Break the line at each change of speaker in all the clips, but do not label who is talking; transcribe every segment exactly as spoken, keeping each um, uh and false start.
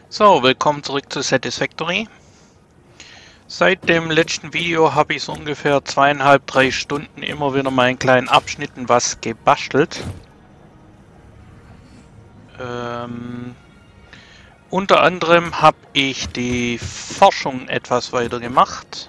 So, willkommen zurück zu Satisfactory. Seit dem letzten Video habe ich so ungefähr zweieinhalb, drei Stunden immer wieder mal in kleinen Abschnitten was gebastelt. Ähm, unter anderem habe ich die Forschung etwas weiter gemacht.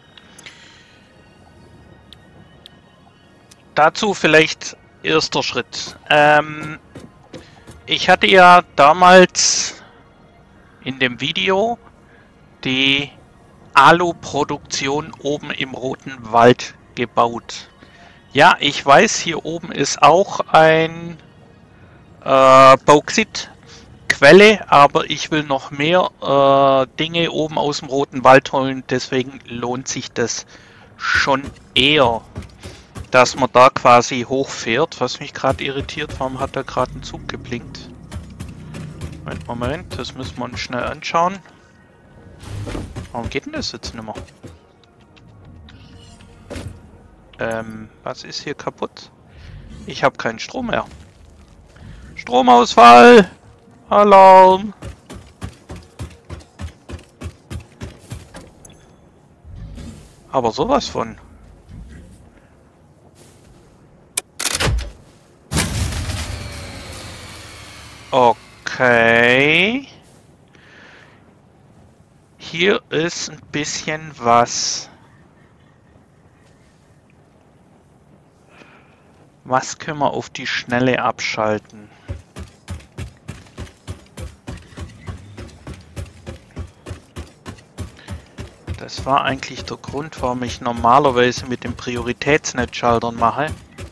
Dazu vielleicht erster Schritt. Ähm, ich hatte ja damals in dem Video die Alu-Produktion oben im Roten Wald gebaut. Ja, ich weiß, hier oben ist auch ein äh, Bauxit-Quelle, aber ich will noch mehr äh, Dinge oben aus dem Roten Wald holen, deswegen lohnt sich das schon eher, dass man da quasi hochfährt. Was mich gerade irritiert, warum hat da gerade ein Zug geblinkt? Moment, Moment, das müssen wir uns schnell anschauen. Warum geht denn das jetzt nicht mehr? Ähm, was ist hier kaputt? Ich habe keinen Strom mehr. Stromausfall! Alarm! Aber sowas von. Okay. Hier ist ein bisschen was. Was können wir auf die Schnelle abschalten? Das war eigentlich der Grund, warum ich normalerweise mit dem Prioritätsnetzschaltern mache.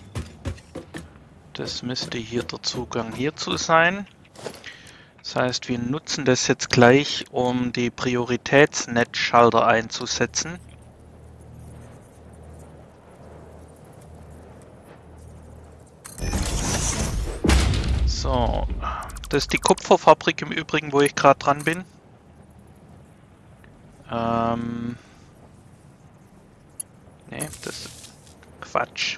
Das müsste hier der Zugang hierzu sein. Das heißt, wir nutzen das jetzt gleich, um die Prioritätsnetzschalter einzusetzen. So, das ist die Kupferfabrik im Übrigen, wo ich gerade dran bin. Ähm. Ne, das ist Quatsch.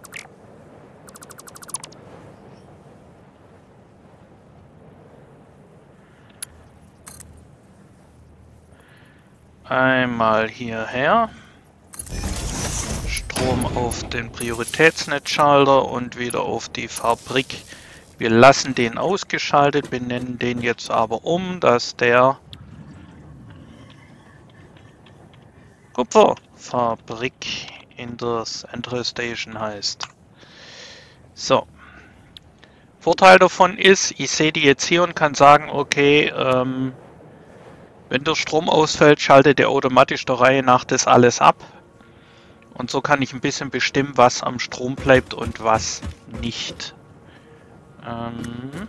Einmal hierher. Strom auf den Prioritätsnetzschalter und wieder auf die Fabrik. Wir lassen den ausgeschaltet, benennen den jetzt aber um, dass der Kupferfabrik in der Central Station heißt. So. Vorteil davon ist, ich sehe die jetzt hier und kann sagen, okay, ähm, wenn der Strom ausfällt, schaltet der automatisch der Reihe nach das alles ab. Und so kann ich ein bisschen bestimmen, was am Strom bleibt und was nicht. Ähm,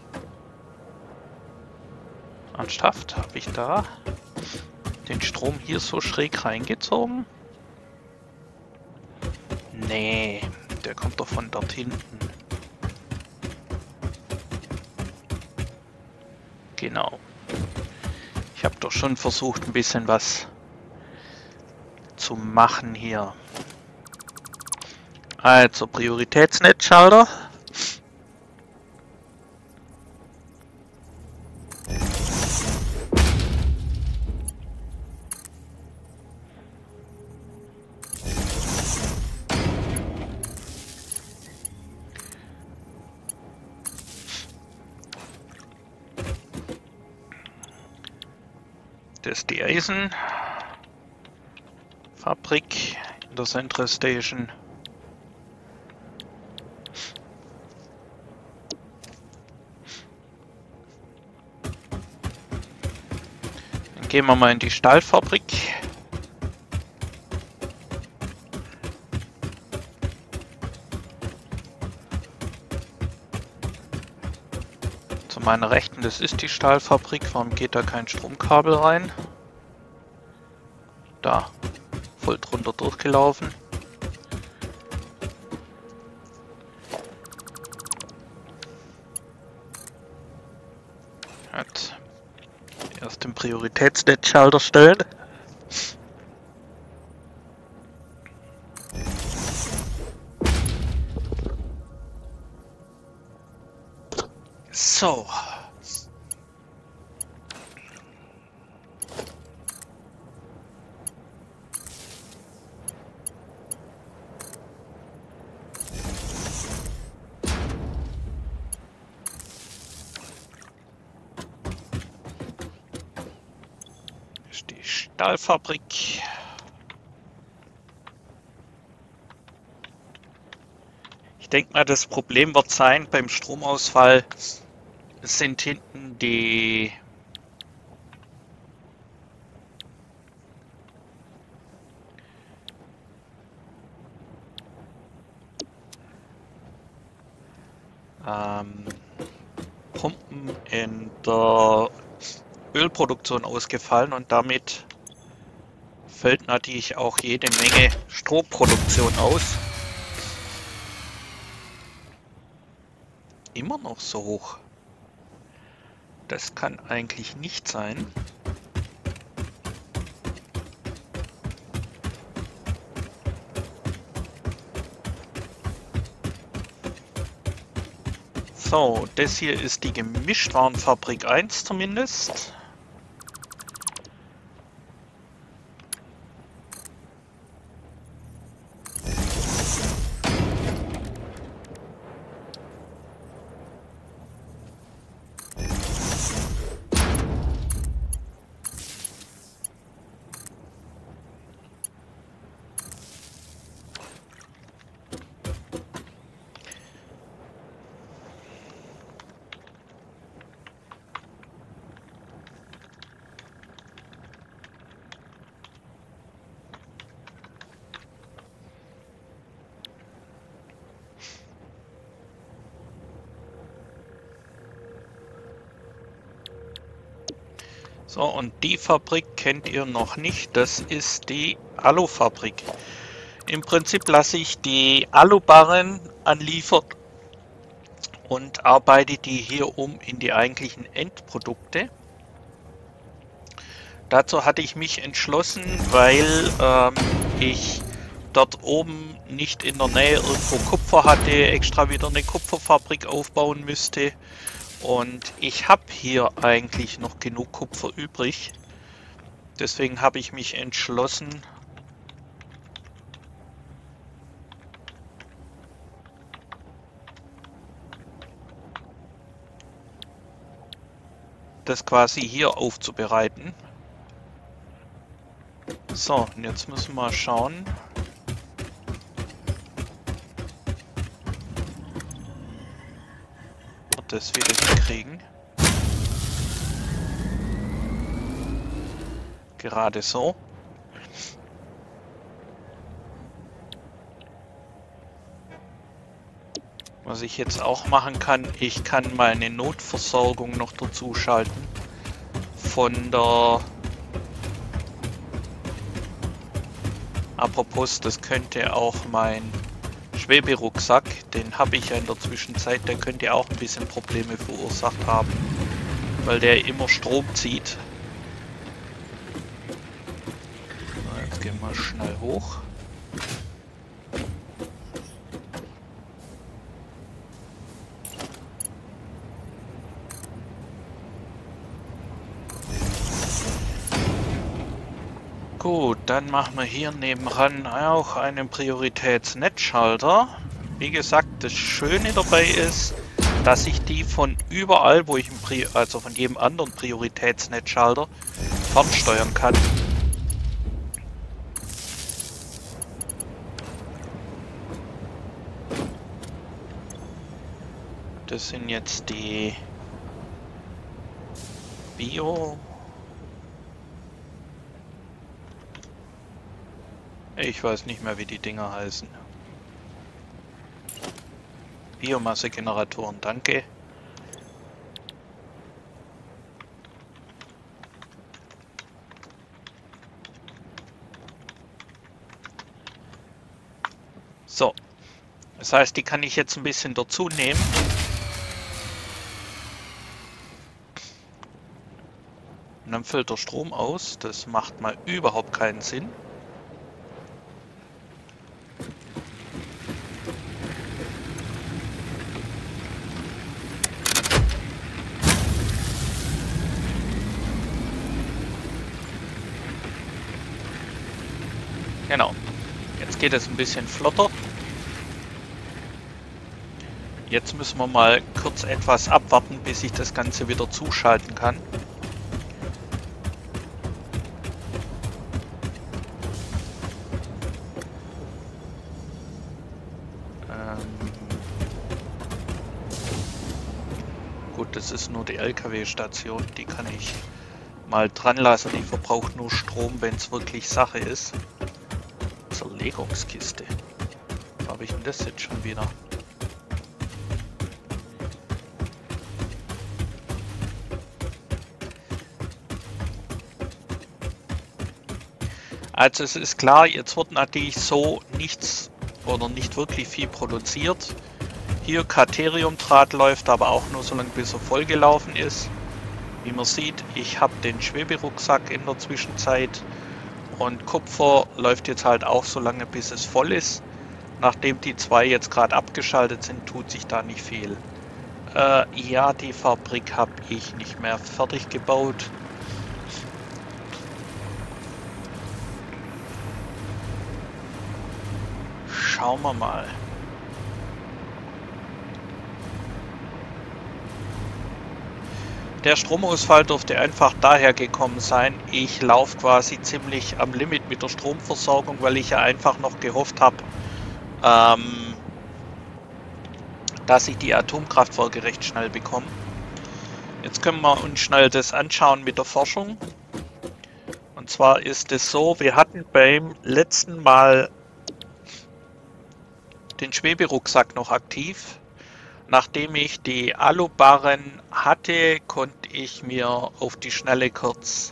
ernsthaft, habe ich da den Strom hier so schräg reingezogen? Nee, der kommt doch von dort hinten. Genau. Ich habe doch schon versucht, ein bisschen was zu machen hier. Also Prioritätsnetzschalter. Das ist die Eisenfabrik in der Central Station. Dann gehen wir mal in die Stahlfabrik. Zu meiner Rechten, das ist die Stahlfabrik. Warum geht da kein Stromkabel rein? Da, voll drunter durchgelaufen. Jetzt erst den Prioritätsnetzschalter stellen. So. ist die Stahlfabrik. Ich denke mal, das Problem wird sein, beim Stromausfall sind hinten die ähm, Pumpen in der Ölproduktion ausgefallen und damit fällt natürlich auch jede Menge Stromproduktion aus. Immer noch so hoch. Das kann eigentlich nicht sein. So, das hier ist die Gemischtwarenfabrik eins zumindest. So, und die Fabrik kennt ihr noch nicht, das ist die Alufabrik. Im Prinzip lasse ich die Alubarren anliefern und arbeite die hier um in die eigentlichen Endprodukte. Dazu hatte ich mich entschlossen, weil ähm, ich dort oben nicht in der Nähe irgendwo Kupfer hatte, extra wieder eine Kupferfabrik aufbauen müsste. Und ich habe hier eigentlich noch genug Kupfer übrig. Deswegen habe ich mich entschlossen, das quasi hier aufzubereiten. So, und jetzt müssen wir schauen. Das wieder hinkriegen. Gerade so. Was ich jetzt auch machen kann, ich kann meine Notversorgung noch dazu schalten. Von der... Apropos, das könnte auch mein Schweberucksack, den habe ich ja in der Zwischenzeit, der könnte auch ein bisschen Probleme verursacht haben, weil der immer Strom zieht. So, jetzt gehen wir schnell hoch. Gut, dann machen wir hier nebenan auch einen Prioritätsnetzschalter. Wie gesagt, das Schöne dabei ist, dass ich die von überall, wo ich, Pri also von jedem anderen Prioritätsnetzschalter, fernsteuern kann. Das sind jetzt die Bio... Ich weiß nicht mehr, wie die Dinger heißen. Biomassegeneratoren, danke. So. Das heißt, die kann ich jetzt ein bisschen dazu nehmen. Und dann fällt der Strom aus. Das macht mal überhaupt keinen Sinn. Genau. Jetzt geht es ein bisschen flotter. Jetzt müssen wir mal kurz etwas abwarten, bis ich das Ganze wieder zuschalten kann. das ist nur die L K W-Station, die kann ich mal dran lassen. Die verbraucht nur Strom, wenn es wirklich Sache ist. Zerlegungskiste. Wo habe ich denn das jetzt schon wieder? Also es ist klar, jetzt wird natürlich so nichts oder nicht wirklich viel produziert. Hier Kateriumdraht läuft aber auch nur so lange, bis er vollgelaufen ist. Wie man sieht, ich habe den Schweberucksack in der Zwischenzeit und Kupfer läuft jetzt halt auch so lange, bis es voll ist. Nachdem die zwei jetzt gerade abgeschaltet sind, tut sich da nicht viel. Äh, ja, die Fabrik habe ich nicht mehr fertig gebaut. Schauen wir mal. Der Stromausfall dürfte einfach daher gekommen sein. Ich laufe quasi ziemlich am Limit mit der Stromversorgung, weil ich ja einfach noch gehofft habe, ähm, dass ich die Atomkraftwerke recht schnell bekomme. Jetzt können wir uns schnell das anschauen mit der Forschung. Und zwar ist es so, wir hatten beim letzten Mal den Schweberucksack noch aktiv. Nachdem ich die Alubarren hatte, konnte ich mir auf die Schnelle kurz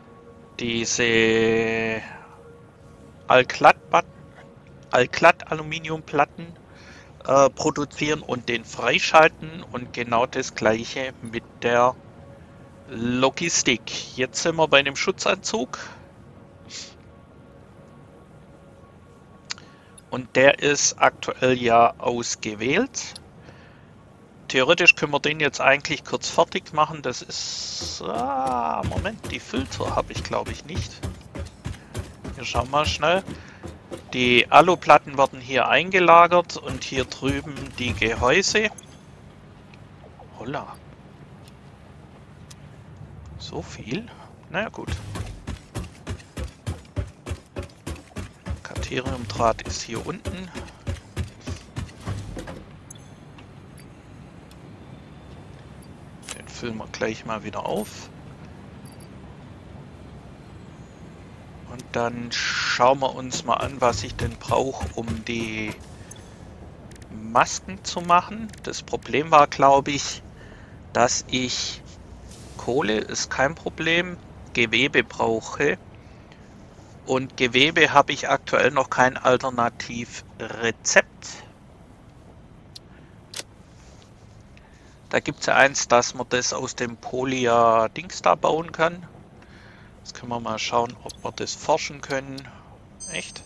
diese Alklat-Aluminiumplatten äh, produzieren und den freischalten, und genau das gleiche mit der Logistik. Jetzt sind wir bei einem Schutzanzug. Und der ist aktuell ja ausgewählt. Theoretisch können wir den jetzt eigentlich kurz fertig machen. Das ist... Ah, Moment, die Filter habe ich glaube ich nicht. Wir schauen mal schnell. Die Aluplatten werden hier eingelagert und hier drüben die Gehäuse. Holla. So viel? Naja gut. Kateriumdraht ist hier unten. Den füllen wir gleich mal wieder auf. Und dann schauen wir uns mal an, was ich denn brauche, um die Masken zu machen. Das Problem war, glaube ich, dass ich Kohle ist kein Problem, Gewebe brauche. Und Gewebe habe ich aktuell noch kein Alternativrezept. Da gibt es ja eins, dass man das aus dem Polia-Dings da bauen kann. Jetzt können wir mal schauen, ob wir das forschen können. Echt?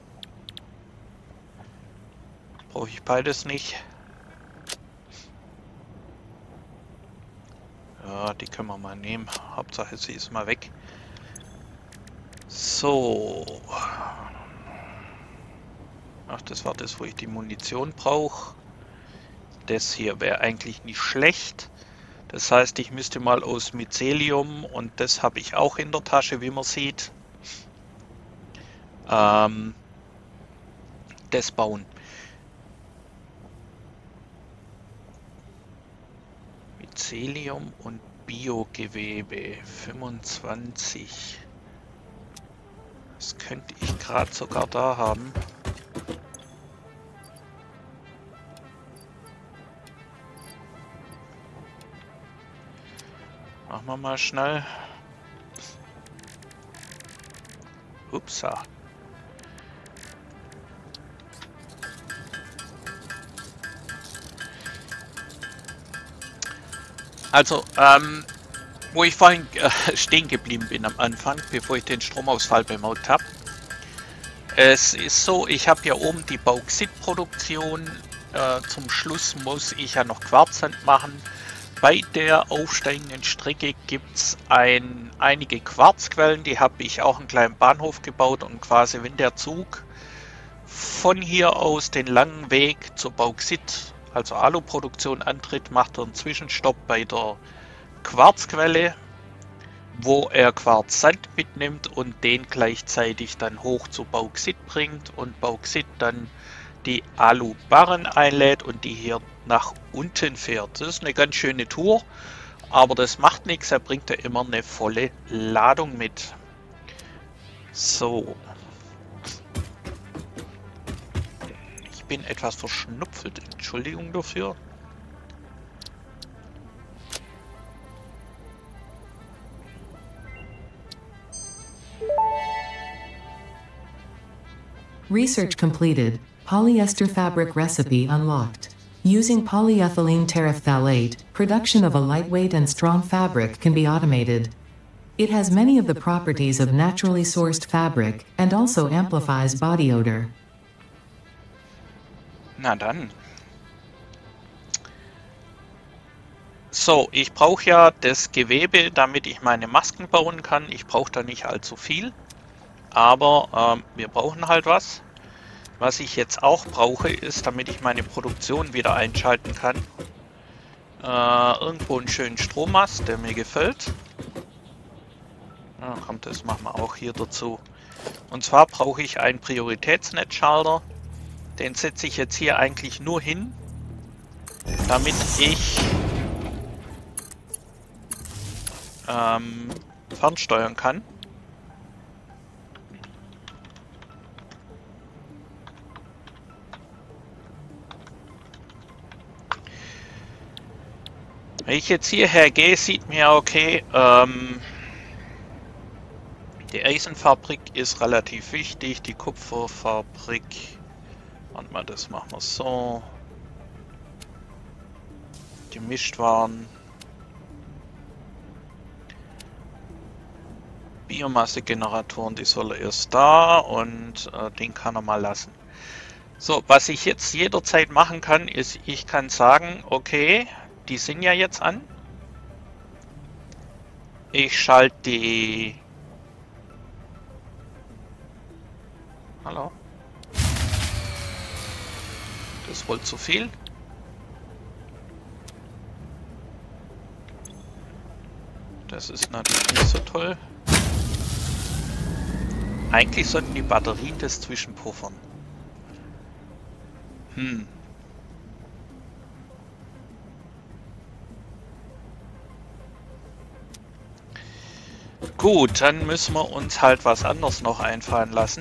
Brauche ich beides nicht. Ja, die können wir mal nehmen. Hauptsache sie ist mal weg. So. Ach, das war das, wo ich die Munition brauche. Das hier wäre eigentlich nicht schlecht. Das heißt, ich müsste mal aus Mycelium, und das habe ich auch in der Tasche, wie man sieht, ähm, das bauen. Mycelium und Biogewebe fünfundzwanzig. Das könnte ich gerade sogar da haben. Machen wir mal schnell. Upsa. Also, ähm, wo ich vorhin äh, stehen geblieben bin am Anfang, bevor ich den Stromausfall bemerkt habe. Es ist so, ich habe hier oben die Bauxitproduktion. Äh, zum Schluss muss ich ja noch Quarzsand machen. Bei der aufsteigenden Strecke gibt es ein, einige Quarzquellen, die habe ich auch einen kleinen Bahnhof gebaut, und quasi wenn der Zug von hier aus den langen Weg zur Bauxit, also Aluproduktion, antritt, macht er einen Zwischenstopp bei der Quarzquelle, wo er Quarzsand mitnimmt und den gleichzeitig dann hoch zu Bauxit bringt und Bauxit dann die Alubarren einlädt und die hier nach unten fährt. Das ist eine ganz schöne Tour. Aber das macht nichts, er bringt ja immer eine volle Ladung mit. So. Ich bin etwas verschnupft, Entschuldigung dafür.
Research completed. Polyester fabric recipe unlocked. Using polyethylene terephthalate, production of a lightweight and strong fabric can be automated. It has many of the properties of naturally sourced fabric and also amplifies body odor.
Na dann. So, ich brauche ja das Gewebe, damit ich meine Masken bauen kann. Ich brauche da nicht allzu viel. Aber ähm, wir brauchen halt was. Was ich jetzt auch brauche, ist, damit ich meine Produktion wieder einschalten kann, äh, irgendwo einen schönen Strommast, der mir gefällt. Ja, kommt, das machen wir auch hier dazu. Und zwar brauche ich einen Prioritätsnetzschalter. Den setze ich jetzt hier eigentlich nur hin, damit ich ähm, fernsteuern kann. Wenn ich jetzt hierher gehe, sieht mir okay, ähm, die Eisenfabrik ist relativ wichtig, die Kupferfabrik, warte mal, das machen wir so, die Gemischtwaren, Biomassegeneratoren, die soll er erst da und äh, den kann er mal lassen. So, was ich jetzt jederzeit machen kann, ist, ich kann sagen, okay, die sind ja jetzt an. Ich schalte die... Hallo? Das ist wohl zu viel. Das ist natürlich nicht so toll. Eigentlich sollten die Batterien das zwischenpuffern. Hm. Gut, dann müssen wir uns halt was anderes noch einfallen lassen.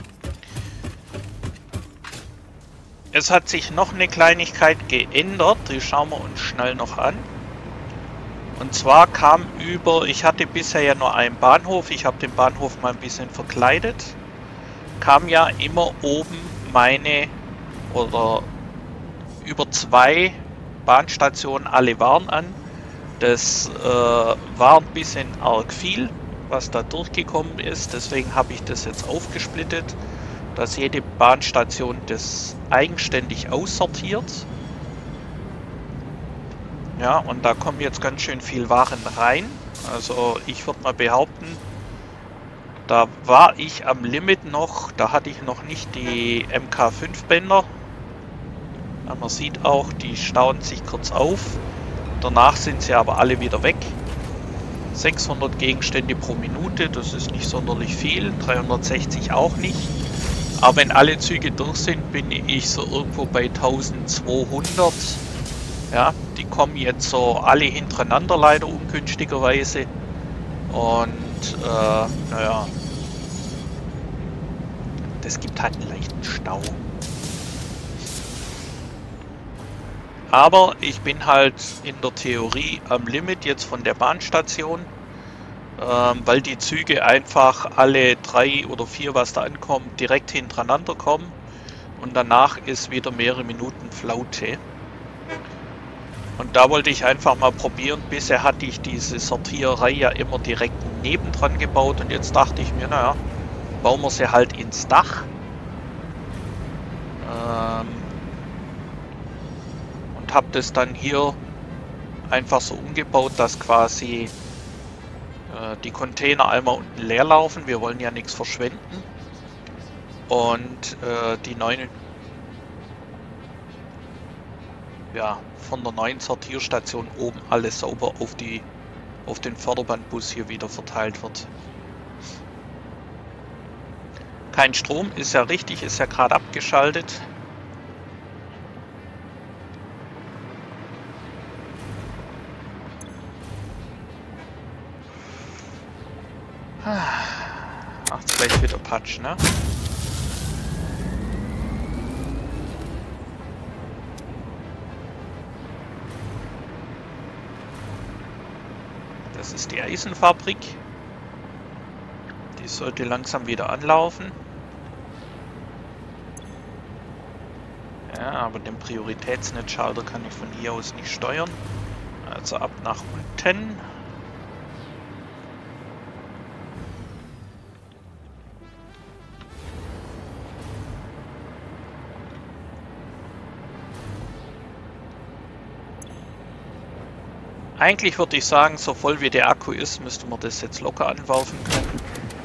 Es hat sich noch eine Kleinigkeit geändert, die schauen wir uns schnell noch an. Und zwar kam über, ich hatte bisher ja nur einen Bahnhof, ich habe den Bahnhof mal ein bisschen verkleidet, kam ja immer oben meine, oder über zwei Bahnstationen alle Waren an. Das äh, war ein bisschen arg viel, was da durchgekommen ist, deswegen habe ich das jetzt aufgesplittet, dass jede Bahnstation das eigenständig aussortiert. Ja, und da kommen jetzt ganz schön viel Waren rein. Also ich würde mal behaupten, da war ich am Limit noch, da hatte ich noch nicht die M K fünf Bänder. Aber man sieht auch, die stauen sich kurz auf. Danach sind sie aber alle wieder weg. sechshundert Gegenstände pro Minute, das ist nicht sonderlich viel. dreihundertsechzig auch nicht. Aber wenn alle Züge durch sind, bin ich so irgendwo bei eintausendzweihundert. Ja, die kommen jetzt so alle hintereinander leider ungünstigerweise. Und äh, naja, das gibt halt einen leichten Stau. Aber ich bin halt in der Theorie am Limit jetzt von der Bahnstation, ähm, weil die Züge einfach alle drei oder vier, was da ankommt, direkt hintereinander kommen. Und danach ist wieder mehrere Minuten Flaute. Und da wollte ich einfach mal probieren. Bisher hatte ich diese Sortiererei ja immer direkt nebendran gebaut. Und jetzt dachte ich mir, naja, bauen wir sie halt ins Dach. Ähm, und habe das dann hier einfach so umgebaut, dass quasi äh, die Container einmal unten leer laufen. Wir wollen ja nichts verschwenden. Und äh, die neuen... ja, von der neuen Sortierstation oben alles sauber auf die auf den Förderbandbus hier wieder verteilt wird. Kein Strom, ist ja richtig, ist ja gerade abgeschaltet. Macht's gleich wieder Patsch, ne? Das ist die Eisenfabrik. Die sollte langsam wieder anlaufen. Ja, aber den Prioritätsnetzschalter kann ich von hier aus nicht steuern. Also ab nach unten. Eigentlich würde ich sagen, so voll wie der Akku ist, müsste man das jetzt locker anwerfen können.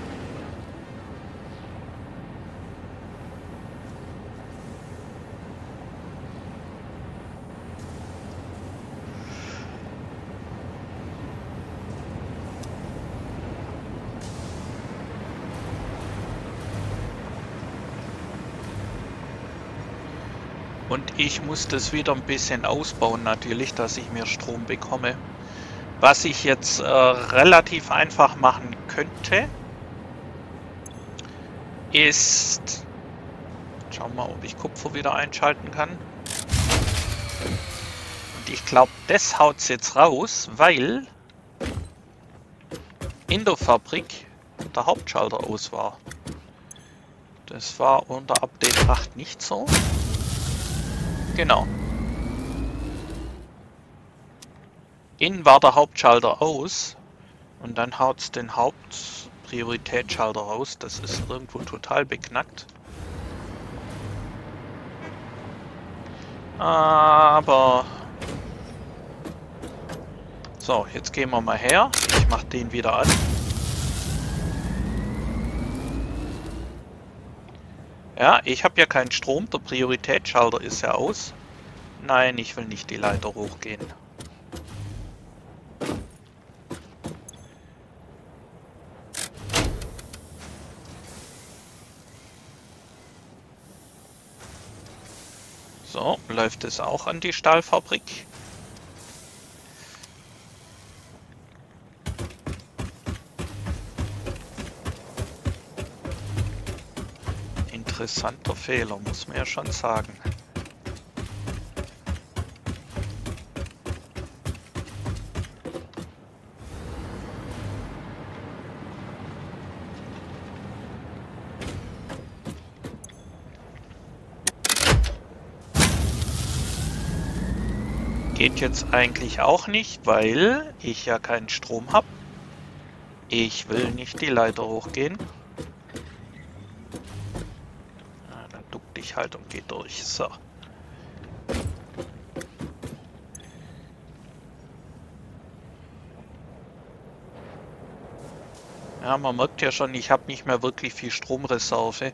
Und ich muss das wieder ein bisschen ausbauen natürlich, dass ich mehr Strom bekomme. Was ich jetzt äh, relativ einfach machen könnte, ist... Schauen wir mal, ob ich Kupfer wieder einschalten kann. Und ich glaube, das haut es jetzt raus, weil in der Fabrik der Hauptschalter aus war. Das war unter Update acht nicht so. Genau. Innen war der Hauptschalter aus und dann haut es den Hauptprioritätsschalter raus. Das ist irgendwo total beknackt. Aber... So, jetzt gehen wir mal her. Ich mache den wieder an. Ja, ich habe ja keinen Strom, der Prioritätsschalter ist ja aus. Nein, ich will nicht die Leiter hochgehen. So, läuft es auch an die Stahlfabrik. Interessanter Fehler, muss man ja schon sagen. Geht jetzt eigentlich auch nicht, weil ich ja keinen Strom habe. Ich will nicht die Leiter hochgehen. Halt und geht durch. So. Ja, man merkt ja schon, ich habe nicht mehr wirklich viel Stromreserve.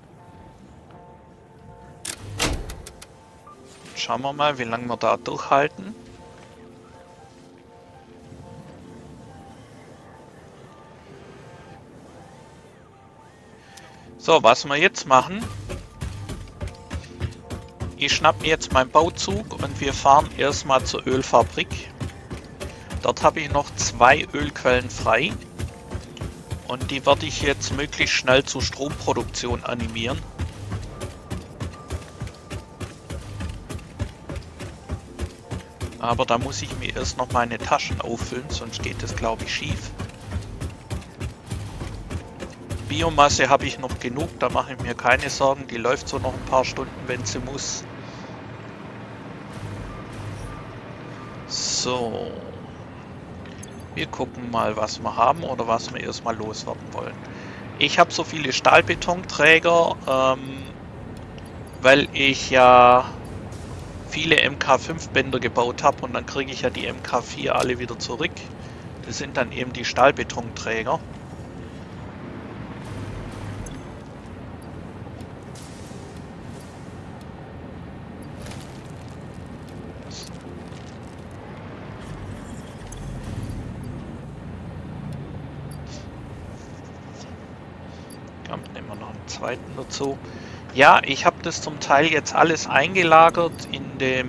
Schauen wir mal, wie lange wir da durchhalten. So, was wir jetzt machen. Ich schnapp mir jetzt meinen Bauzug und wir fahren erstmal zur Ölfabrik. Dort habe ich noch zwei Ölquellen frei. Und die werde ich jetzt möglichst schnell zur Stromproduktion animieren. Aber da muss ich mir erst noch meine Taschen auffüllen, sonst geht das, glaube ich, schief. Biomasse habe ich noch genug, da mache ich mir keine Sorgen. Die läuft so noch ein paar Stunden, wenn sie muss. So. Wir gucken mal, was wir haben oder was wir erstmal loswerden wollen. Ich habe so viele Stahlbetonträger, ähm, weil ich ja viele M K fünf Bänder gebaut habe und dann kriege ich ja die M K vier alle wieder zurück. Das sind dann eben die Stahlbetonträger. Nehmen wir noch einen zweiten dazu. Ja, ich habe das zum Teil jetzt alles eingelagert in dem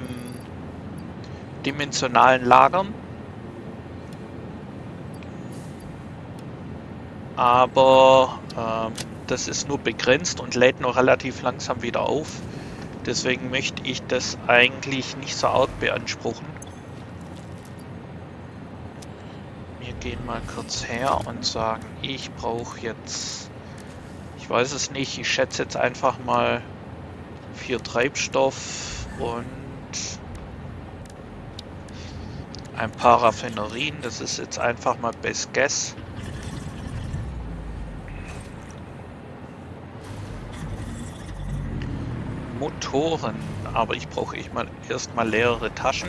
dimensionalen Lagern. Aber ähm, das ist nur begrenzt und lädt noch relativ langsam wieder auf. Deswegen möchte ich das eigentlich nicht so arg beanspruchen. Wir gehen mal kurz her und sagen, ich brauche jetzt, ich weiß es nicht, ich schätze jetzt einfach mal vier Treibstoff und ein paar Raffinerien. Das ist jetzt einfach mal Best Guess. Motoren, aber ich brauche ich mal erstmal leere Taschen.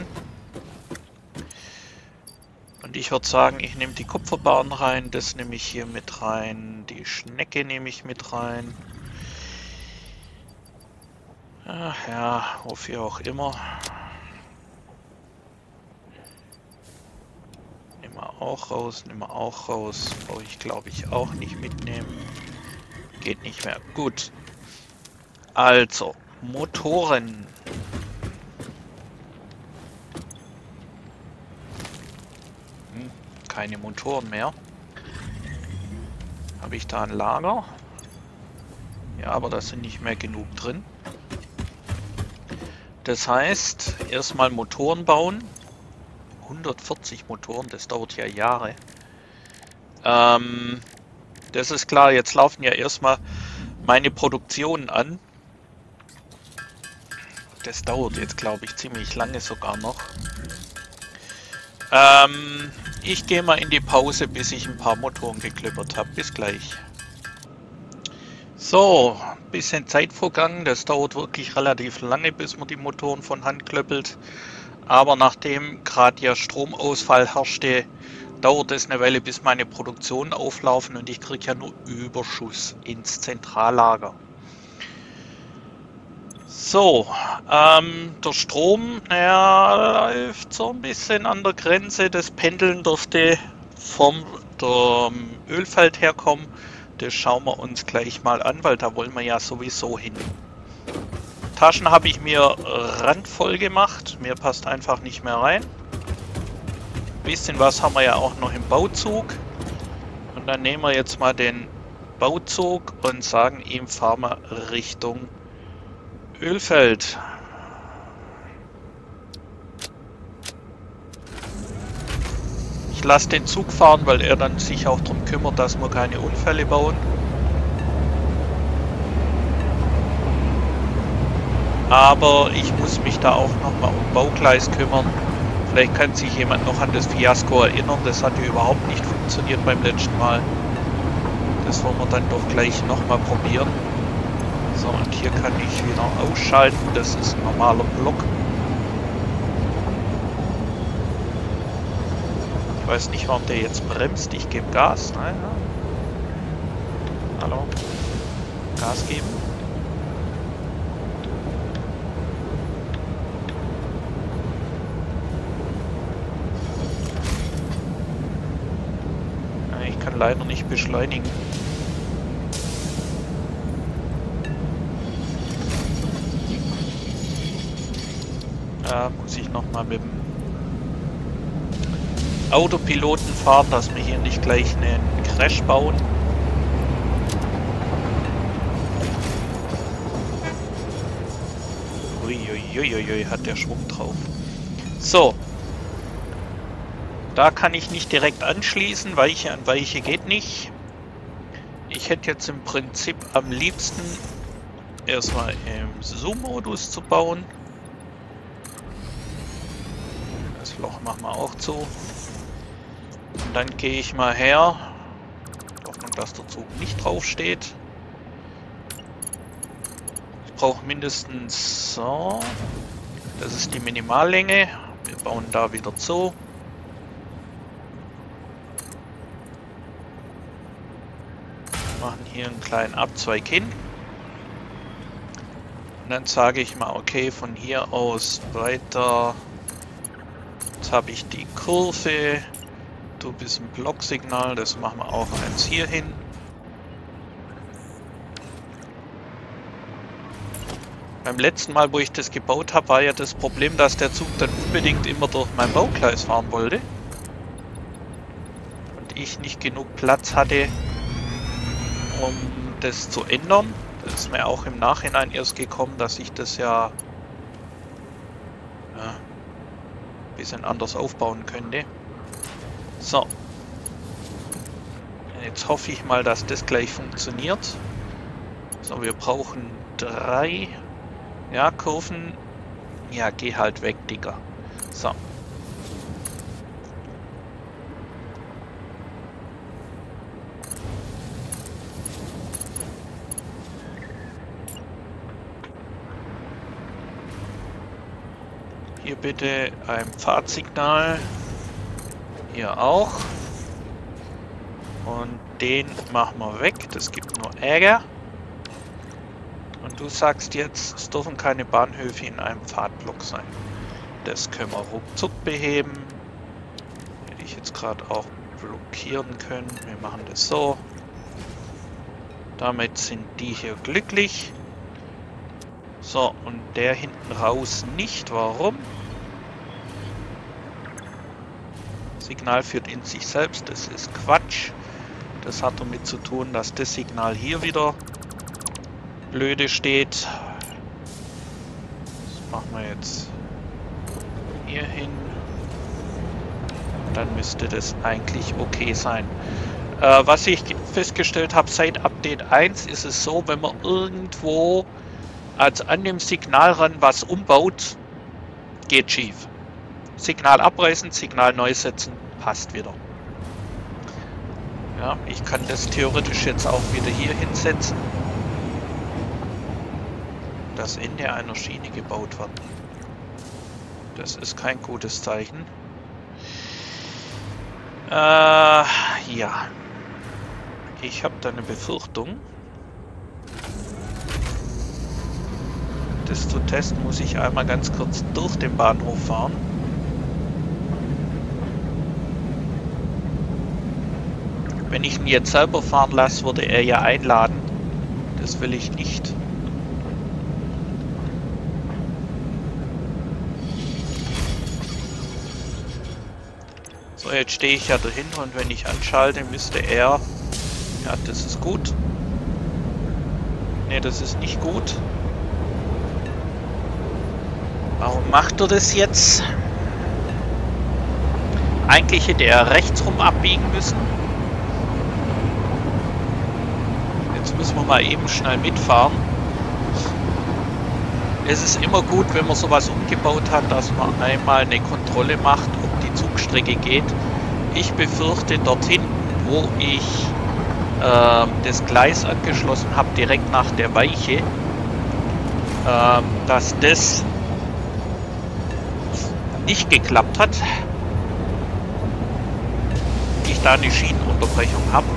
Und ich würde sagen, ich nehme die Kupferbahn rein, das nehme ich hier mit rein, die Schnecke nehme ich mit rein. Ach ja, wofür auch immer. Nehmen wir auch raus, nehmen wir auch raus. Brauche ich glaube ich auch nicht mitnehmen. Geht nicht mehr. Gut. Also, Motoren. Hm, keine Motoren mehr. Habe ich da ein Lager? Ja, aber da sind nicht mehr genug drin. Das heißt, erstmal Motoren bauen. hundertvierzig Motoren, das dauert ja Jahre. Ähm, das ist klar, jetzt laufen ja erstmal meine Produktionen an. Das dauert jetzt, glaube ich, ziemlich lange sogar noch. Ähm, ich gehe mal in die Pause, bis ich ein paar Motoren geklippert habe. Bis gleich. So, ein bisschen Zeit vergangen. Das dauert wirklich relativ lange, bis man die Motoren von Hand klöppelt. Aber nachdem gerade ja Stromausfall herrschte, dauert es eine Weile, bis meine Produktionen auflaufen und ich kriege ja nur Überschuss ins Zentrallager. So, ähm, der Strom, naja, läuft so ein bisschen an der Grenze. Das Pendeln dürfte vom dem Ölfeld herkommen. Das schauen wir uns gleich mal an, weil da wollen wir ja sowieso hin. Taschen habe ich mir randvoll gemacht. Mir passt einfach nicht mehr rein. Ein bisschen was haben wir ja auch noch im Bauzug. Und dann nehmen wir jetzt mal den Bauzug und sagen ihm, fahren wir Richtung Ölfeld. Ich lasse den Zug fahren, weil er dann sich auch darum kümmert, dass wir keine Unfälle bauen. Aber ich muss mich da auch nochmal um Baugleis kümmern. Vielleicht kann sich jemand noch an das Fiasko erinnern. Das hat ja überhaupt nicht funktioniert beim letzten Mal. Das wollen wir dann doch gleich nochmal probieren. So, und hier kann ich wieder ausschalten. Das ist ein normaler Block. Ich weiß nicht, warum der jetzt bremst. Ich gebe Gas. Nein, ja. Hallo? Gas geben. Ja, ich kann leider nicht beschleunigen. Da muss ich nochmal mit dem Autopiloten fahren, dass wir hier nicht gleich einen Crash bauen. Uiuiuiui, hat der Schwung drauf. So. Da kann ich nicht direkt anschließen. Weiche an Weiche geht nicht. Ich hätte jetzt im Prinzip am liebsten erstmal im Zoom-Modus zu bauen. Das Loch machen wir auch zu. Und dann gehe ich mal her. Hoffnung, dass der Zug nicht drauf steht. Ich brauche mindestens so. Das ist die Minimallänge. Wir bauen da wieder zu. Machen hier einen kleinen Abzweig hin. Und dann sage ich mal, okay, von hier aus weiter. Jetzt habe ich die Kurve. Du bist ein Blocksignal, das machen wir auch eins hier hin. Beim letzten Mal, wo ich das gebaut habe, war ja das Problem, dass der Zug dann unbedingt immer durch mein Baugleis fahren wollte. Und ich nicht genug Platz hatte, um das zu ändern. Das ist mir auch im Nachhinein erst gekommen, dass ich das ja, ja ein bisschen anders aufbauen könnte. So. Jetzt hoffe ich mal, dass das gleich funktioniert. So, wir brauchen drei ja, Kurven. Ja, geh halt weg, Digga. So. Hier bitte ein Pfadsignal. Hier auch. Und den machen wir weg. Das gibt nur Ärger. Und du sagst jetzt, es dürfen keine Bahnhöfe in einem Pfadblock sein. Das können wir ruckzuck beheben. Hätte ich jetzt gerade auch blockieren können. Wir machen das so. Damit sind die hier glücklich. So, und der hinten raus nicht. Warum? Signal führt in sich selbst. Das ist Quatsch. Das hat damit zu tun, dass das Signal hier wieder blöde steht. Das machen wir jetzt hier hin. Dann müsste das eigentlich okay sein. Äh, was ich festgestellt habe, seit Update eins ist es so, wenn man irgendwo als an dem Signal ran was umbaut, geht schief. Signal abreißen, Signal neu setzen, passt wieder. Ja, ich kann das theoretisch jetzt auch wieder hier hinsetzen. Das Ende einer Schiene gebaut wird. Das ist kein gutes Zeichen. Äh, ja. Ich habe da eine Befürchtung. Das zu testen muss ich einmal ganz kurz durch den Bahnhof fahren. Wenn ich ihn jetzt selber fahren lasse, würde er ja einladen. Das will ich nicht. So, jetzt stehe ich ja dahinter und wenn ich anschalte, müsste er... Ja, das ist gut. Ne, das ist nicht gut. Warum macht er das jetzt? Eigentlich hätte er rechts rum abbiegen müssen. Jetzt müssen wir mal eben schnell mitfahren. Es ist immer gut, wenn man sowas umgebaut hat, dass man einmal eine Kontrolle macht, ob die Zugstrecke geht. Ich befürchte dort hinten, wo ich äh, das Gleis angeschlossen habe, direkt nach der Weiche, äh, dass das nicht geklappt hat. Ich da eine Schienenunterbrechung habe.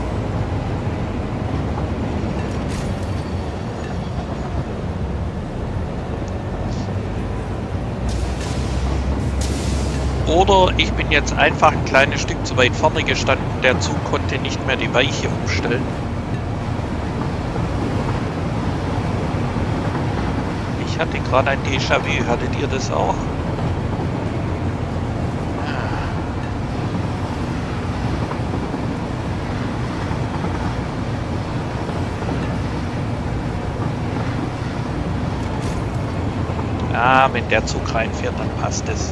Oder ich bin jetzt einfach ein kleines Stück zu weit vorne gestanden. Der Zug konnte nicht mehr die Weiche umstellen. Ich hatte gerade ein Déjà-vu. Hattet ihr das auch? Ah, wenn der Zug reinfährt, dann passt es.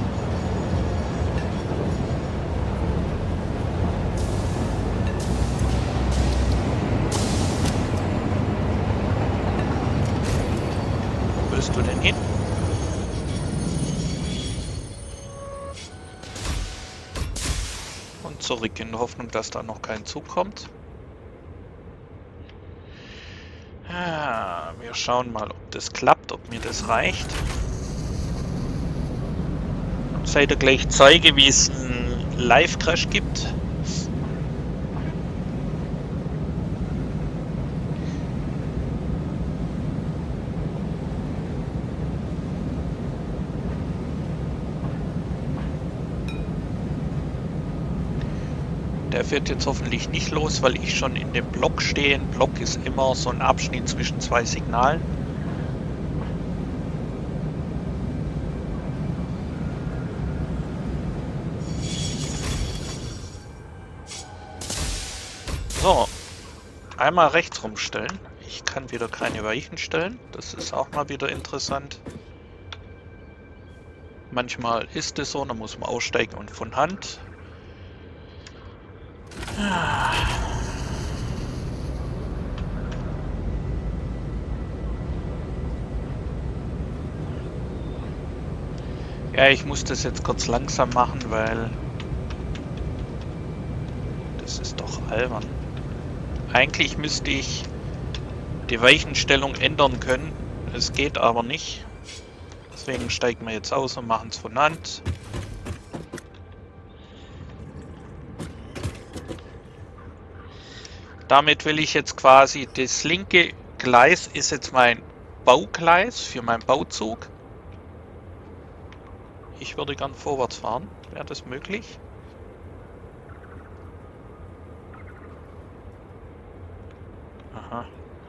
Wo willst du denn hin? Und zurück in der Hoffnung, dass da noch kein Zug kommt. Ah, wir schauen mal, ob das klappt, ob mir das reicht. Und seid ihr gleich Zeuge, wie es einen Live-Crash gibt. Der fährt jetzt hoffentlich nicht los, weil ich schon in dem Block stehe. Ein Block ist immer so ein Abschnitt zwischen zwei Signalen. So, einmal rechts rumstellen. Ich kann wieder keine Weichen stellen. Das ist auch mal wieder interessant. Manchmal ist es so, dann muss man aussteigen und von Hand. Ja, ich muss das jetzt kurz langsam machen, weil das ist doch albern. Eigentlich müsste ich die Weichenstellung ändern können. Es geht aber nicht. Deswegen steigen wir jetzt aus und machen es von Hand. Damit will ich jetzt quasi, das linke Gleis ist jetzt mein Baugleis für meinen Bauzug. Ich würde gern vorwärts fahren. Wäre das möglich? Aha.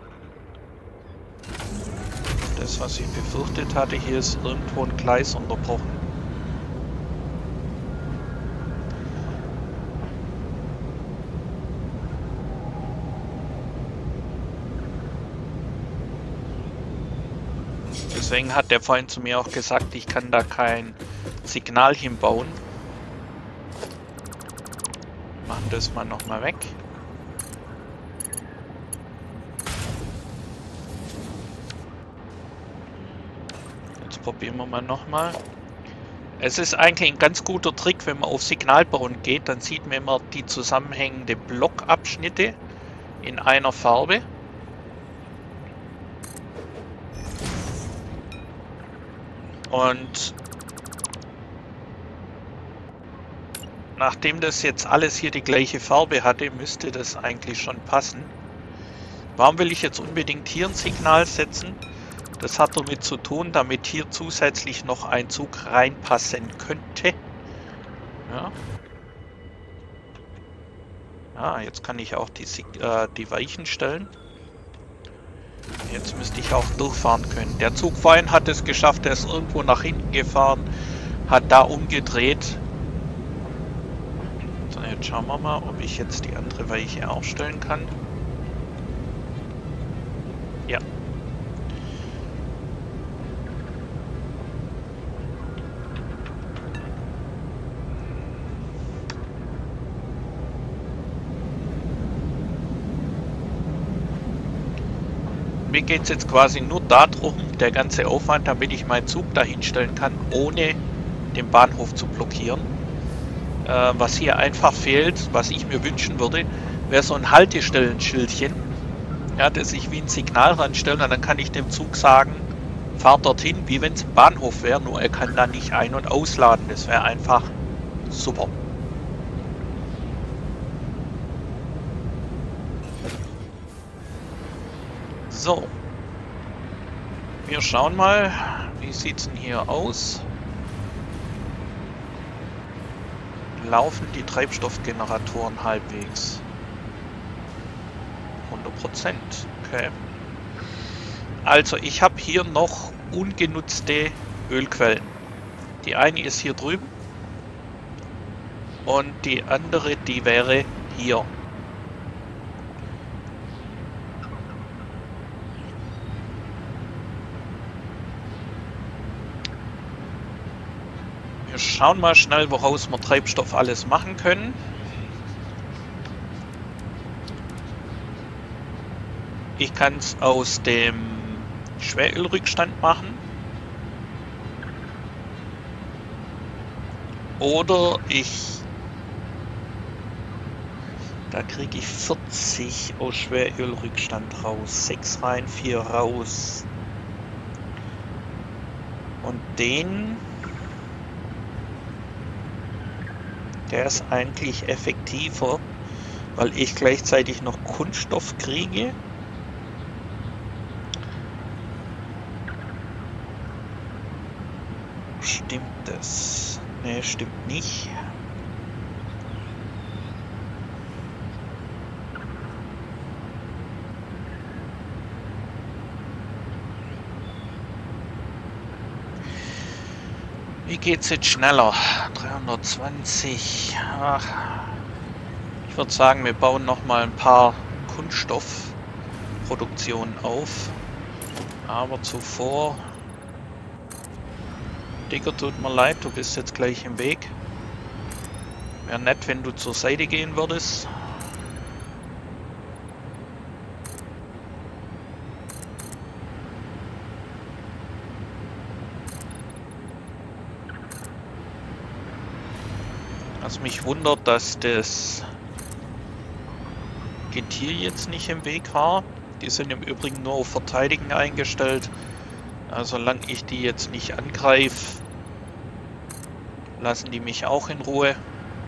Das, was ich befürchtet hatte, hier ist irgendwo ein Gleis unterbrochen. Deswegen hat der vorhin zu mir auch gesagt, ich kann da kein Signal hinbauen. Machen das mal nochmal weg. Jetzt probieren wir mal nochmal. Es ist eigentlich ein ganz guter Trick, wenn man auf Signal bauen geht, dann sieht man immer die zusammenhängenden Blockabschnitte in einer Farbe. Und nachdem das jetzt alles hier die gleiche Farbe hatte, müsste das eigentlich schon passen. Warum will ich jetzt unbedingt hier ein Signal setzen? Das hat damit zu tun, damit hier zusätzlich noch ein Zug reinpassen könnte. Ja. Ja, jetzt kann ich auch die, äh, die Weichen stellen. Jetzt müsste ich auch durchfahren können. Der Zug vorhin hat es geschafft, der ist irgendwo nach hinten gefahren, hat da umgedreht. So, jetzt schauen wir mal, ob ich jetzt die andere Weiche auch stellen kann. Ja. Mir geht es jetzt quasi nur darum, der ganze Aufwand, damit ich meinen Zug dahin stellen kann, ohne den Bahnhof zu blockieren. Äh, was hier einfach fehlt, was ich mir wünschen würde, wäre so ein Haltestellenschildchen, ja, das ich wie ein Signal ranstellen, und dann kann ich dem Zug sagen, fahr dorthin, wie wenn es ein Bahnhof wäre, nur er kann da nicht ein- und ausladen. Das wäre einfach super. So, wir schauen mal, wie sieht es denn hier aus? Laufen die Treibstoffgeneratoren halbwegs? hundert Prozent, okay. Also ich habe hier noch ungenutzte Ölquellen. Die eine ist hier drüben und die andere, die wäre hier. Wir schauen mal schnell, woraus wir Treibstoff alles machen können. Ich kann es aus dem Schwerölrückstand machen. Oder ich... Da kriege ich vierzig aus Schwerölrückstand raus. sechs rein, vier raus. Und den... Der ist eigentlich effektiver, weil ich gleichzeitig noch Kunststoff kriege. Stimmt das? Ne, stimmt nicht. Wie geht's jetzt schneller? dreihundertzwanzig. Ach. Ich würde sagen, wir bauen noch mal ein paar Kunststoffproduktion auf. Aber zuvor... Digger, tut mir leid, du bist jetzt gleich im Weg. Wäre nett, wenn du zur Seite gehen würdest. Was mich wundert, dass das Getier jetzt nicht im Weg war. Die sind im Übrigen nur auf Verteidigen eingestellt. Also solange ich die jetzt nicht angreife, lassen die mich auch in Ruhe.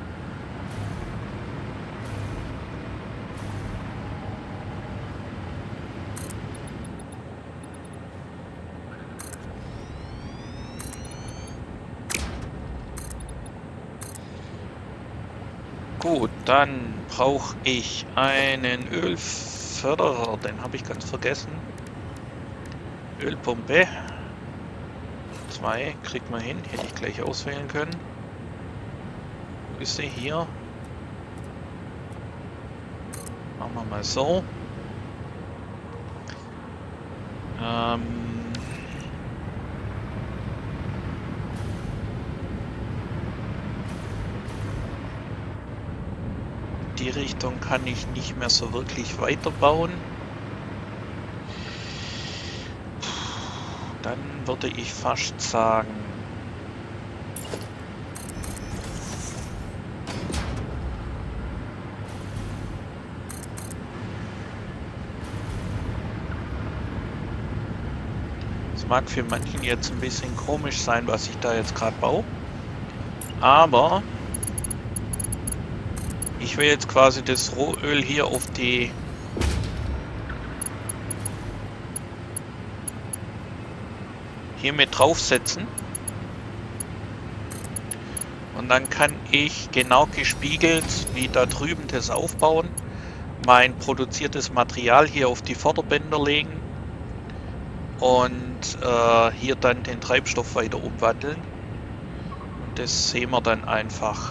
Gut, dann brauche ich einen Ölförderer, den habe ich ganz vergessen. Ölpumpe. Zwei kriegt man hin, hätte ich gleich auswählen können. Wo ist sie? Hier. Machen wir mal so. Ähm Die Richtung kann ich nicht mehr so wirklich weiterbauen. Dann würde ich fast sagen, es mag für manchen jetzt ein bisschen komisch sein, was ich da jetzt gerade baue, aber ich will jetzt quasi das Rohöl hier auf die hier mit draufsetzen und dann kann ich genau gespiegelt wie da drüben das aufbauen, mein produziertes Material hier auf die Vorderbänder legen und äh, hier dann den Treibstoff weiter umwandeln. Und das sehen wir dann einfach.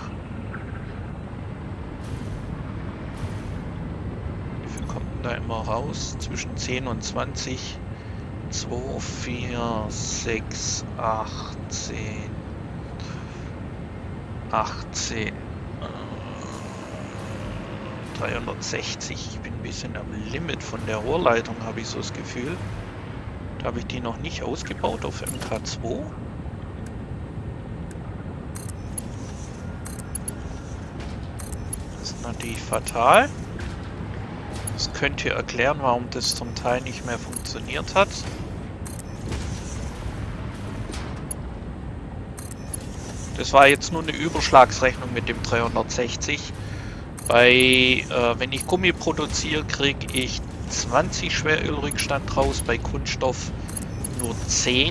Wie viel kommt denn da immer raus? Zwischen zehn und zwanzig. zwei, vier, sechs, achtzehn, achtzehn, dreihundertsechzig. Ich bin ein bisschen am Limit von der Rohrleitung, habe ich so das Gefühl. Da habe ich die noch nicht ausgebaut auf M K zwei. Das ist natürlich fatal. Das könnte erklären, warum das zum Teil nicht mehr funktioniert hat. Das war jetzt nur eine Überschlagsrechnung mit dem dreihundertsechzig. Bei, äh, wenn ich Gummi produziere, kriege ich zwanzig Schwerölrückstand raus, bei Kunststoff nur zehn.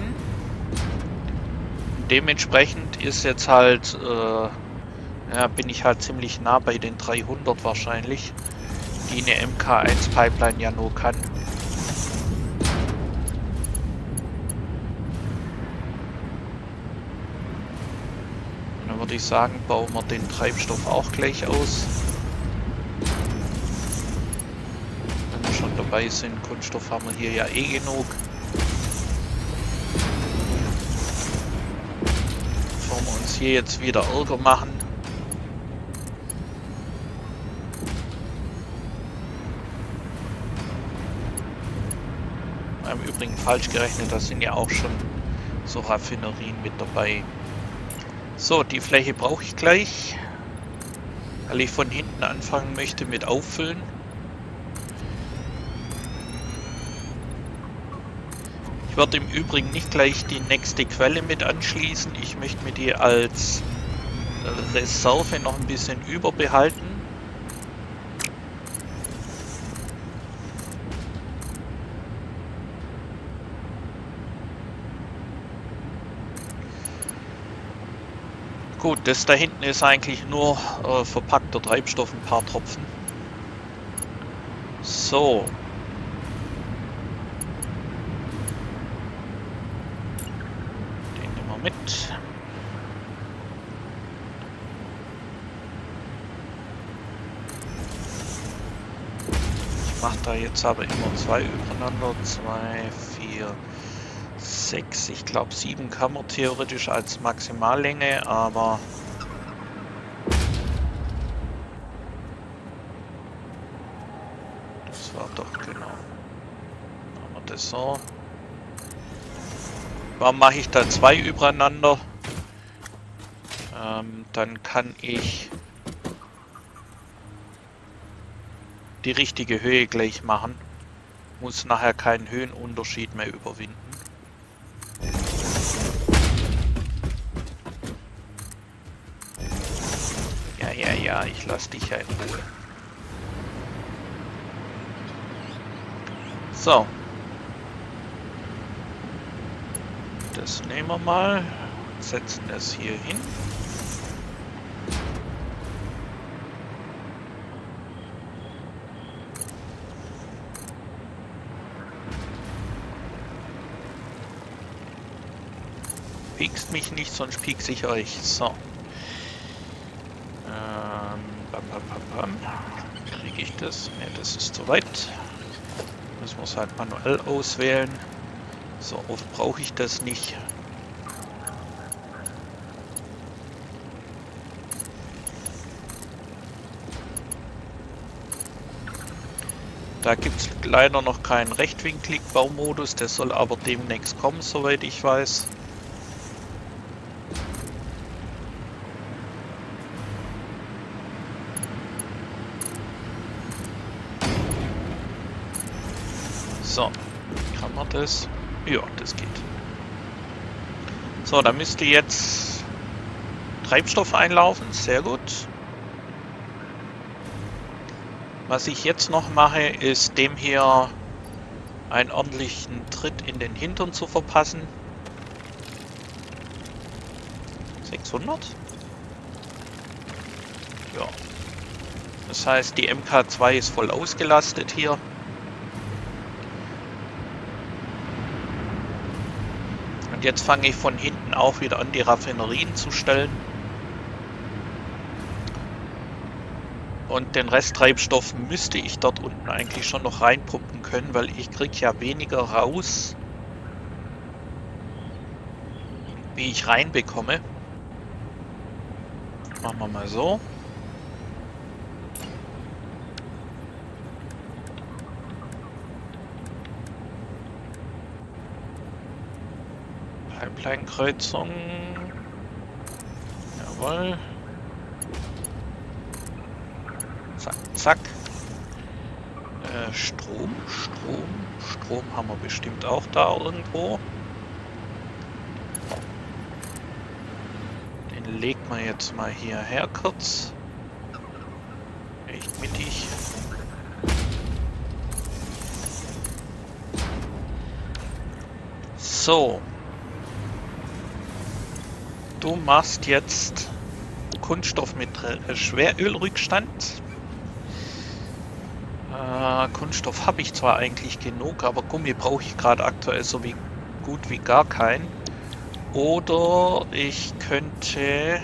Dementsprechend ist jetzt halt, äh, ja, bin ich halt ziemlich nah bei den dreihundert wahrscheinlich, die eine M K eins Pipeline ja nur kann. Und dann würde ich sagen, bauen wir den Treibstoff auch gleich aus. Wenn wir schon dabei sind, Kunststoff haben wir hier ja eh genug. Bevor wir uns hier jetzt wieder Ärger machen. Im Übrigen falsch gerechnet, da sind ja auch schon so Raffinerien mit dabei. So, die Fläche brauche ich gleich, weil ich von hinten anfangen möchte mit Auffüllen. Ich werde im Übrigen nicht gleich die nächste Quelle mit anschließen. Ich möchte mir die als Reserve noch ein bisschen überbehalten. Gut, das da hinten ist eigentlich nur äh, verpackter Treibstoff, ein paar Tropfen. So. Den nehmen wir mit. Ich Ich mache da jetzt aber immer zwei übereinander. Zwei, vier, sechs. Ich glaube sieben kann man theoretisch als Maximallänge, aber das war doch genau. Machen wir das so. Warum mache ich da zwei übereinander? Ähm, dann kann ich die richtige Höhe gleich machen. Muss nachher keinen Höhenunterschied mehr überwinden. Ja, ja, ja, ich lasse dich ja in Ruhe. So. Das nehmen wir mal. Setzen es hier hin. Piekst mich nicht, sonst piekse ich euch. So. Ähm, bam, bam, bam, bam. Kriege ich das? Ne, das ist zu weit. Müssen wir es halt manuell auswählen. So oft brauche ich das nicht. Da gibt es leider noch keinen rechtwinkligen Baumodus, der soll aber demnächst kommen, soweit ich weiß. So, kann man das? Ja, das geht. So, da müsste jetzt Treibstoff einlaufen, sehr gut. Was ich jetzt noch mache, ist dem hier einen ordentlichen Tritt in den Hintern zu verpassen. sechshundert? Ja. Das heißt, die M K zwei ist voll ausgelastet hier. Und jetzt fange ich von hinten auch wieder an, die Raffinerien zu stellen. Und den Resttreibstoff müsste ich dort unten eigentlich schon noch reinpumpen können, weil ich kriege ja weniger raus, wie ich reinbekomme. Machen wir mal so. Pipeline-Kreuzung. Jawohl. Zack, zack. Äh, Strom, Strom, Strom haben wir bestimmt auch da irgendwo. Den legt man jetzt mal hierher kurz. Echt mittig. So. Du machst jetzt Kunststoff mit äh, Schwerölrückstand. Äh, Kunststoff habe ich zwar eigentlich genug, aber Gummi brauche ich gerade aktuell so wie gut wie gar keinen. Oder ich könnte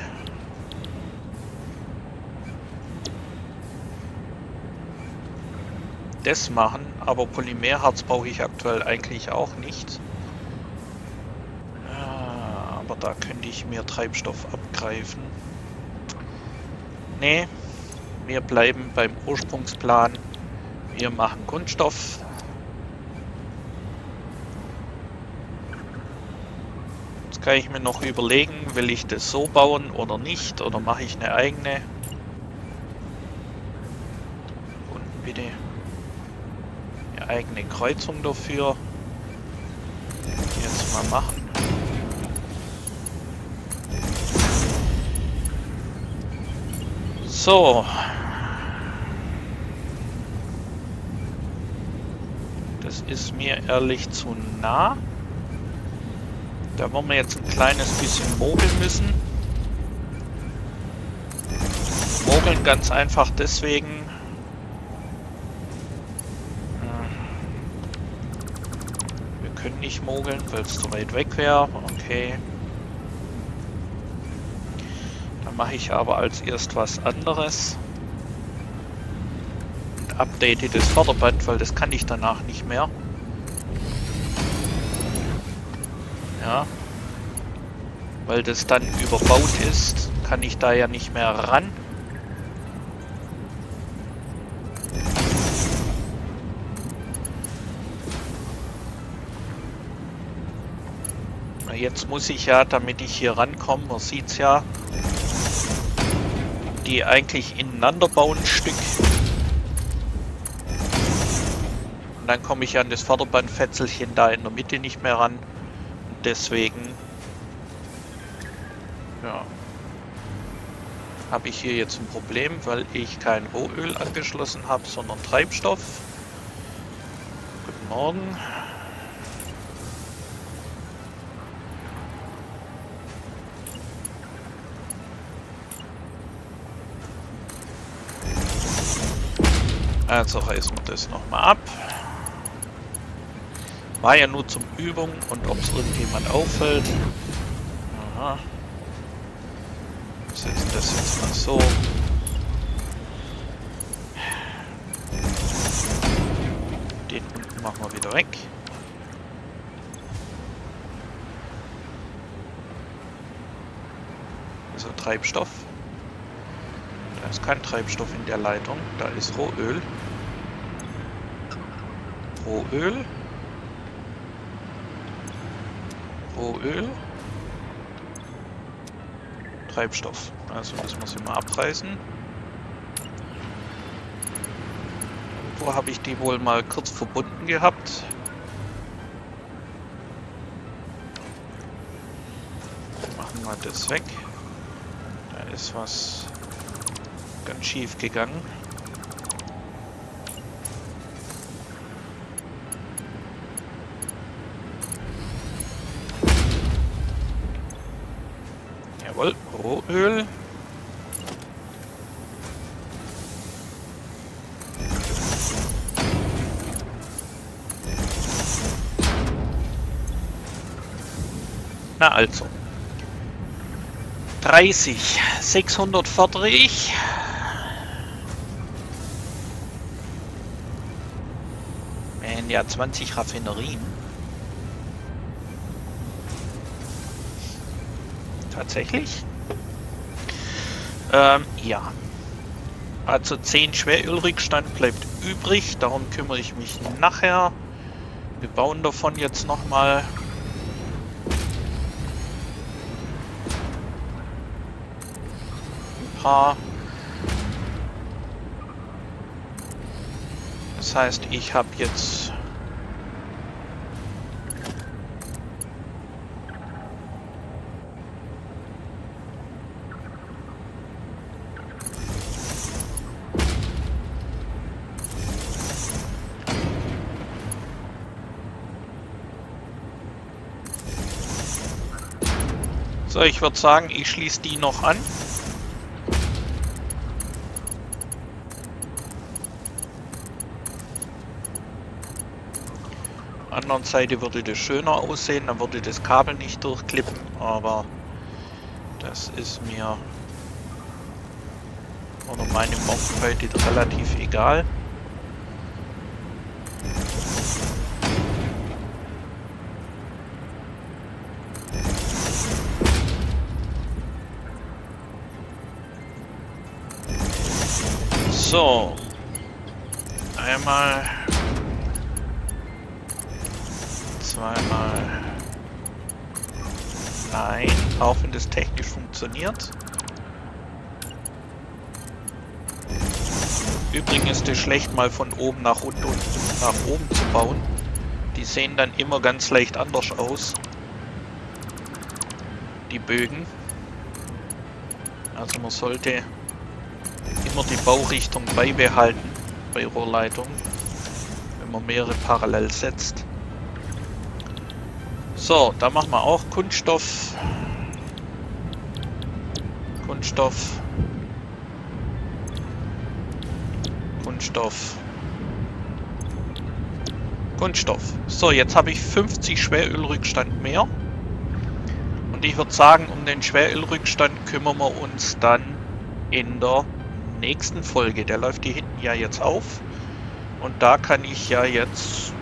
das machen, aber Polymerharz brauche ich aktuell eigentlich auch nicht. Äh, aber da könnte ich mir Treibstoff abgreifen. Nee, wir bleiben beim Ursprungsplan. Wir machen Kunststoff. Jetzt kann ich mir noch überlegen, will ich das so bauen oder nicht, oder mache ich eine eigene. Und bitte eine eigene Kreuzung dafür. Jetzt mal machen. So. Das ist mir ehrlich zu nah. Da wollen wir jetzt ein kleines bisschen mogeln müssen. Mogeln ganz einfach deswegen. Wir können nicht mogeln, weil es zu weit weg wäre. Okay. Dann mache ich aber als erst was anderes. update das Förderband, weil das kann ich danach nicht mehr. Ja. Weil das dann überbaut ist, kann ich da ja nicht mehr ran. Jetzt muss ich ja, damit ich hier rankomme, man sieht es ja, die eigentlich ineinander bauen ein Stück. Und dann komme ich an das Förderbandfetzelchen da in der Mitte nicht mehr ran. Und deswegen ja, habe ich hier jetzt ein Problem, weil ich kein Rohöl angeschlossen habe, sondern Treibstoff. Guten Morgen. Also reißen wir das nochmal ab. War ja nur zum Übung und ob es irgendjemand auffällt. Aha. Wir setzen das jetzt mal so. Den unten machen wir wieder weg. Also Treibstoff. Da ist kein Treibstoff in der Leitung, da ist Rohöl. Rohöl. Rohöl. Treibstoff. Also müssen wir sie mal abreißen. Wo habe ich die wohl mal kurz verbunden gehabt? Machen wir das weg. Da ist was ganz schief gegangen. Jawohl, Rohöl. Na also. dreißig, sechshundert fordere ich. Ja, zwanzig Raffinerien. Tatsächlich? Ähm, ja. Also zehn Schwerölrückstand bleibt übrig, darum kümmere ich mich nachher. Wir bauen davon jetzt nochmal. Ein paar. Das heißt, ich habe jetzt so, ich würde sagen, ich schließe die noch an. Anderen Seite würde das schöner aussehen, dann würde das Kabel nicht durchklippen, aber das ist mir oder meinem Mob heute relativ egal. So, einmal, zweimal, nein, auch wenn das technisch funktioniert. Übrigens ist es schlecht, mal von oben nach unten und nach oben zu bauen. Die sehen dann immer ganz leicht anders aus, die Bögen. Also man sollte immer die Baurichtung beibehalten bei Rohrleitungen, wenn man mehrere parallel setzt. So, da machen wir auch Kunststoff. Kunststoff. Kunststoff. Kunststoff. So, jetzt habe ich fünfzig Schwerölrückstand mehr. Und ich würde sagen, um den Schwerölrückstand kümmern wir uns dann in der nächsten Folge. Der läuft hier hinten ja jetzt auf. Und da kann ich ja jetzt,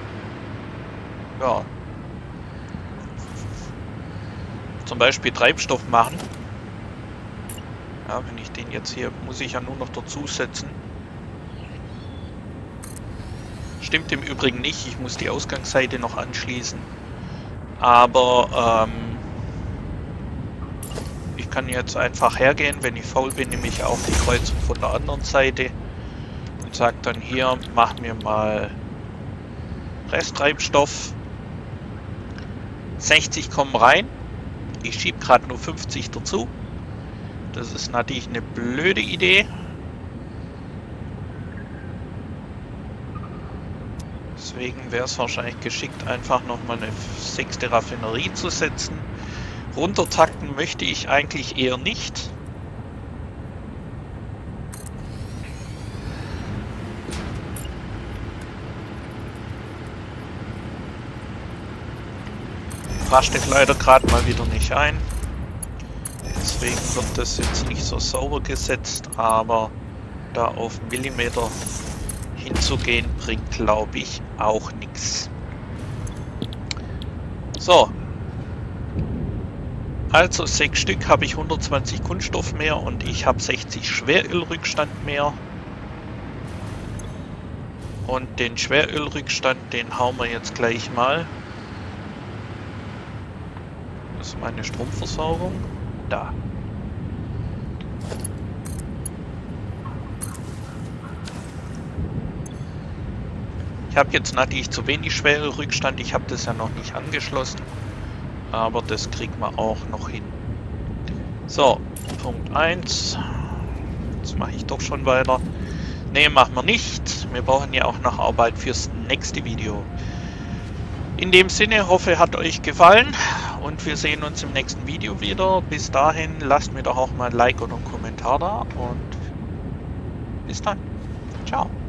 ja, zum Beispiel Treibstoff machen. Ja, wenn ich den jetzt hier, muss ich ja nur noch dazu setzen. Stimmt im Übrigen nicht, ich muss die Ausgangsseite noch anschließen. Aber ähm, ich kann jetzt einfach hergehen, wenn ich faul bin, nehme ich auch die Kreuzung von der anderen Seite und sage dann hier, mach mir mal Resttreibstoff. sechzig kommen rein. Ich schiebe gerade nur fünfzig dazu. Das ist natürlich eine blöde Idee. Deswegen wäre es wahrscheinlich geschickt, einfach nochmal eine sechste Raffinerie zu setzen. Runtertakten möchte ich eigentlich eher nicht. Rastet leider gerade mal wieder nicht ein. Deswegen wird das jetzt nicht so sauber gesetzt, aber da auf Millimeter hinzugehen, bringt, glaube ich, auch nichts. So. Also sechs Stück habe ich hundertzwanzig Kunststoff mehr und ich habe sechzig Schwerölrückstand mehr. Und den Schwerölrückstand, den hauen wir jetzt gleich mal. Das ist meine Stromversorgung. Da. Ich habe jetzt natürlich zu wenig Schwerölrückstand, ich habe das ja noch nicht angeschlossen. Aber das kriegen wir auch noch hin. So, Punkt eins. Jetzt mache ich doch schon weiter. Ne, machen wir nicht. Wir brauchen ja auch noch Arbeit fürs nächste Video. In dem Sinne, hoffe, hat euch gefallen und wir sehen uns im nächsten Video wieder. Bis dahin, lasst mir doch auch mal ein Like oder einen Kommentar da und bis dann. Ciao.